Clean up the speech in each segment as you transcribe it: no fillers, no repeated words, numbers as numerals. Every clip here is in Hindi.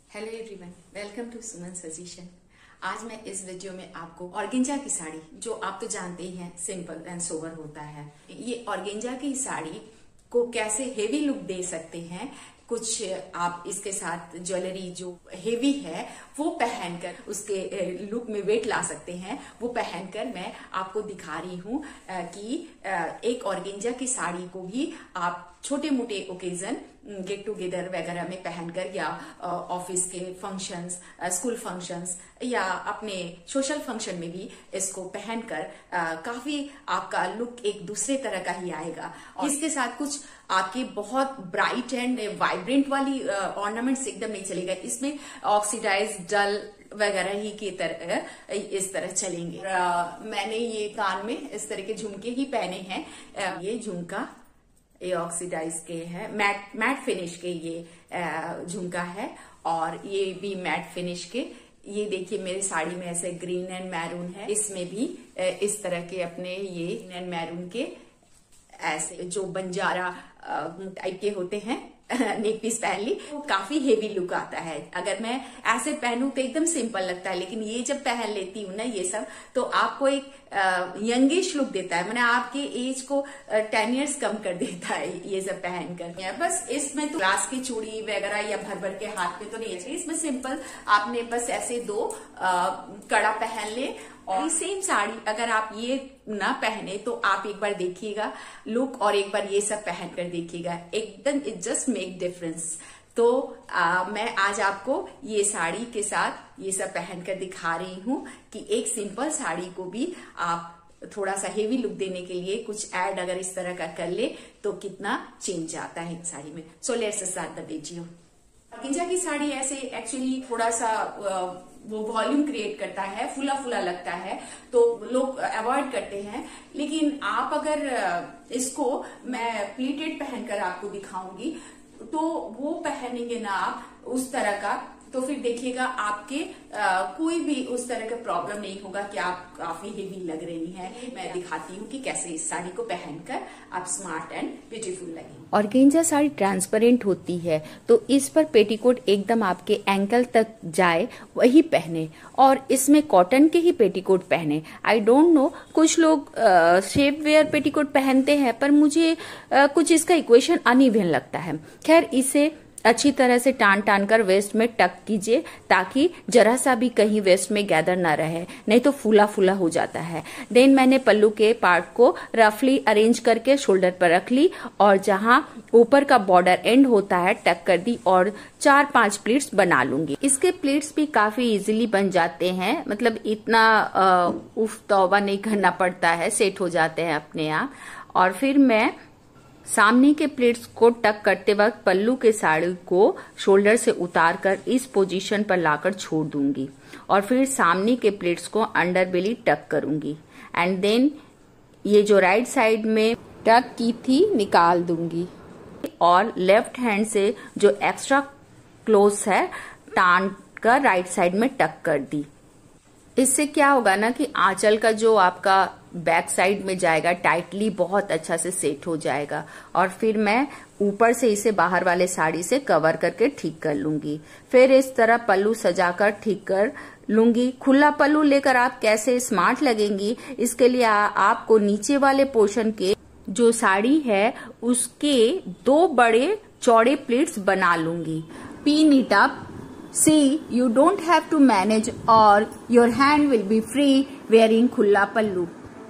Hello everyone, welcome to Suman suggestion. आज मैं इस वीडियो में आपको ऑर्गेंजा की साड़ी, जो आप तो जानते ही हैं सिंपल एंड सोबर होता है, ये ऑर्गेंजा की साड़ी को कैसे हेवी लुक दे सकते हैं। कुछ आप इसके साथ ज्वेलरी जो हेवी है वो पहनकर उसके लुक में वेट ला सकते हैं। वो पहनकर मैं आपको दिखा रही हूँ कि एक ऑर्गेंजा की साड़ी को भी आप छोटे मोटे ओकेजन, गेट टुगेदर वगैरह में पहनकर या ऑफिस के फंक्शंस, स्कूल फंक्शंस या अपने सोशल फंक्शन में भी इसको पहनकर काफी आपका लुक एक दूसरे तरह का ही आएगा। और इसके साथ कुछ आपके बहुत ब्राइट एंड वाइब्रेंट वाली ऑर्नामेंट्स एकदम नहीं चलेगा। इसमें ऑक्सीडाइज डल वगैरह ही की तरह इस तरह चलेंगे। मैंने ये कान में इस तरह के झुमके ही पहने हैं। ये झुमका ये ऑक्सीडाइज के है, मैट फिनिश के ये झुमका है और ये भी मैट फिनिश के। ये देखिए मेरी साड़ी में ऐसे ग्रीन एंड मैरून है, इसमें भी इस तरह के अपने ये ग्रीन एंड मैरून के ऐसे जो बंजारा टाइप के होते हैं नेक पीस पहन ली, वो काफी हेवी लुक आता है। अगर मैं ऐसे पहनूं तो एकदम सिंपल लगता है, लेकिन ये जब पहन लेती हूँ ना ये सब, तो आपको एक यंगिश लुक देता है। मैंने आपके एज को 10 इयर्स कम कर देता है ये सब पहनकर। बस इसमें तो ग्लास की चूड़ी वगैरह या भर भर के हाथ में तो नहीं है, इसमें सिंपल आपने बस ऐसे दो कड़ा पहन ले। और सेम साड़ी अगर आप ये ना पहने तो आप एक बार देखिएगा लुक और एक बार ये सब पहन कर देखिएगा, एकदम इट जस्ट मेक डिफरेंस। तो मैं आज आपको ये साड़ी के साथ ये सब पहन कर दिखा रही हूँ कि एक सिंपल साड़ी को भी आप थोड़ा सा हेवी लुक देने के लिए कुछ ऐड अगर इस तरह का कर ले तो कितना चेंज आता है साड़ी में। So let's start the video. Organza की साड़ी ऐसे एक्चुअली थोड़ा सा वो वॉल्यूम क्रिएट करता है, फुला फुला लगता है, तो लोग अवॉइड करते हैं। लेकिन आप अगर इसको मैं प्लीटेड पहनकर आपको दिखाऊंगी तो वो पहनेंगे ना आप उस तरह का, तो फिर देखिएगा आपके कोई भी उस तरह का प्रॉब्लम नहीं होगा कि आप काफी हेवी लग रही हैं। मैं दिखाती हूँ कि कैसे इस साड़ी को पहनकर आप स्मार्ट एंड ब्यूटीफुल लगेंगे। ऑर्गेंजा साड़ी ट्रांसपेरेंट होती है, तो इस पर पेटीकोट एकदम आपके एंकल तक जाए वही पहने, और इसमें कॉटन के ही पेटीकोट पहने। आई डोंट नो, कुछ लोग शेप वेयर पेटीकोट पहनते हैं, पर मुझे कुछ इसका इक्वेशन अनइवन लगता है। खैर, इसे अच्छी तरह से टान कर वेस्ट में टक कीजिए, ताकि जरा सा भी कहीं वेस्ट में गैदर ना रहे, नहीं तो फूला फूला हो जाता है। देन मैंने पल्लू के पार्ट को रफली अरेंज करके शोल्डर पर रख ली, और जहां ऊपर का बॉर्डर एंड होता है टक कर दी, और 4-5 प्लीट्स बना लूंगी। इसके प्लीट्स भी काफी इजीली बन जाते हैं, मतलब इतना उफ तौबा नहीं करना पड़ता है, सेट हो जाते हैं अपने आप। और फिर मैं सामने के प्लेट्स को टक करते वक्त पल्लू के साड़ी को शोल्डर से उतारकर इस पोजीशन पर लाकर छोड़ दूंगी, और फिर सामने के प्लेट्स को अंडर बेली टक करूंगी, एंड देन ये जो राइट साइड में टक की थी निकाल दूंगी, और लेफ्ट हैंड से जो एक्स्ट्रा क्लोज है टान कर राइट साइड में टक कर दी। इससे क्या होगा ना कि आंचल का जो आपका बैक साइड में जाएगा टाइटली बहुत अच्छा से सेट हो जाएगा। और फिर मैं ऊपर से इसे बाहर वाले साड़ी से कवर करके ठीक कर लूंगी। फिर इस तरह पल्लू सजाकर ठीक कर लूंगी। खुला पल्लू लेकर आप कैसे स्मार्ट लगेंगी, इसके लिए आपको नीचे वाले पोर्शन के जो साड़ी है उसके 2 बड़े चौड़े प्लीट्स बना लूंगी। Pin it up. See, you don't have to manage, or your hand will be free wearing खुला पल्लू।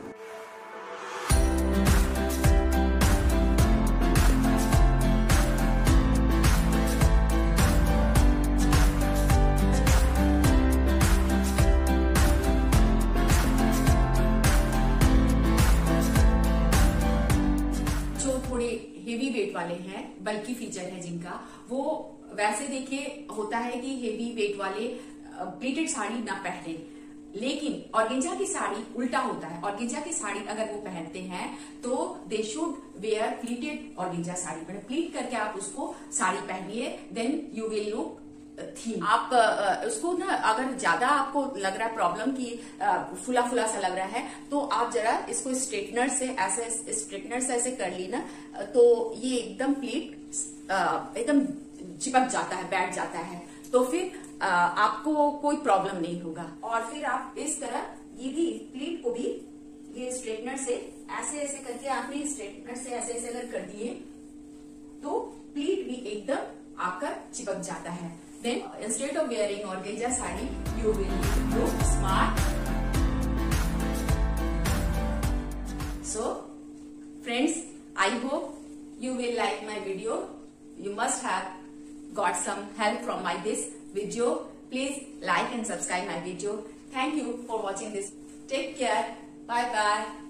जो थोड़े हेवी वेट वाले हैं, बल्कि फीचर है जिनका, वो वैसे देखिए होता है कि हेवी वेट वाले प्लीटेड साड़ी ना पहने, लेकिन ऑर्गेंजा की साड़ी उल्टा होता है। ऑर्गेंजा की साड़ी अगर वो पहनते हैं तो they should wear pleated organza sari, मतलब प्लीट करके आप उसको साड़ी पहनिए, then you will look thin. आप उसको ना अगर ज्यादा आपको लग रहा है प्रॉब्लम की फुला फुला सा लग रहा है, तो आप जरा इसको स्ट्रेटनर से ऐसे कर ली ना, तो ये एकदम प्लीट एकदम चिपक जाता है, बैठ जाता है। तो फिर आपको कोई प्रॉब्लम नहीं होगा। और फिर आप इस तरह ये भी प्लीट को भी ये स्ट्रेटनर से ऐसे ऐसे करके आपने स्ट्रेटनर से ऐसे ऐसे अगर कर दिए तो प्लीट भी एकदम आपका चिपक जाता है। Then instead of wearing organza sari you will look smart. So friends, I hope you will like my video. You must have got some help from this video. Please like and subscribe my video. Thank you for watching this. Take care. Bye bye.